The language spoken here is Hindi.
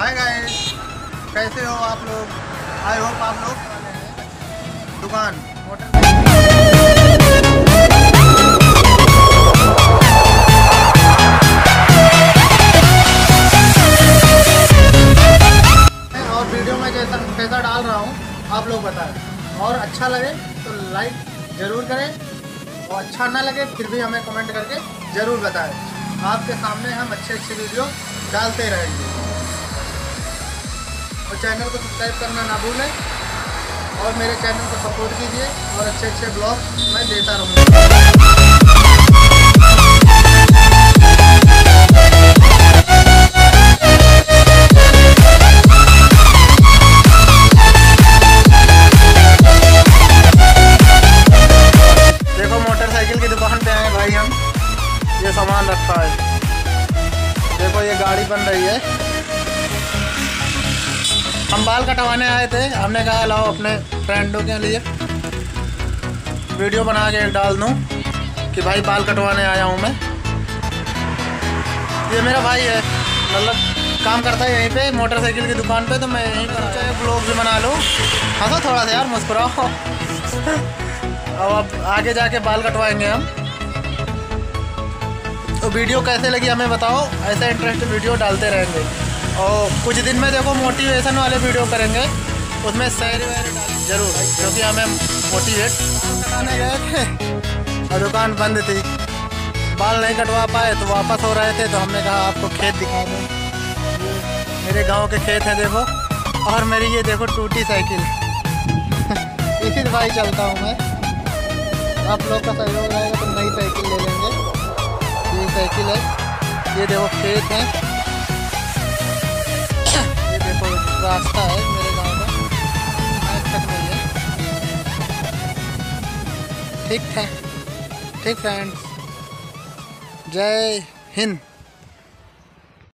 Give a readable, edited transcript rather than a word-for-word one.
हाय गाइस, कैसे हो आप लोग? आई होप आप लोग दुकान मोटर और वीडियो में जैसा कैसा डाल रहा हूँ आप लोग बताएं। और अच्छा लगे तो लाइक ज़रूर करें और अच्छा ना लगे फिर भी हमें कमेंट करके ज़रूर बताएं। आपके सामने हम अच्छे वीडियो डालते रहेंगे और चैनल को सब्सक्राइब करना ना भूलें और मेरे चैनल को सपोर्ट कीजिए और अच्छे ब्लॉग मैं देता रहूँगा। देखो मोटरसाइकिल की दुकान पे आए भाई हम, ये सामान रखा है। देखो ये गाड़ी बन रही है। हम बाल कटवाने आए थे, हमने कहा लाओ अपने फ्रेंडों के लिए वीडियो बना के डाल दूं कि भाई बाल कटवाने आया हूं मैं। ये मेरा भाई है, मतलब काम करता है यहीं पे मोटरसाइकिल की दुकान पे, तो मैं यहीं पर चाहे ब्लॉग भी बना लूँ। हंसो थोड़ा सा यार, मुस्कुराओ। अब आगे जाके बाल कटवाएंगे हम। तो वीडियो कैसे लगी हमें बताओ, ऐसे इंटरेस्टिंग वीडियो डालते रहेंगे। और कुछ दिन में देखो मोटिवेशन वाले वीडियो करेंगे, उसमें शायरी वायरी डालेंगे जरूर, क्योंकि हमें मोटिवेट कराने गए थे और दुकान बंद थी, बाल नहीं कटवा पाए तो वापस हो रहे थे। तो हमने कहा आपको खेत दिखा दें, मेरे गांव के खेत हैं देखो। और मेरी ये देखो टूटी साइकिल, इसी से भाई चलता हूँ मैं। आप लोग का सहयोग रहेगा तो नई साइकिल ले लेंगे। ये साइकिल है, ये देखो खेत है, ये देखो रास्ता है मेरे गांव का, तक नहीं है। ठीक है, ठीक फ्रेंड्स, जय हिंद।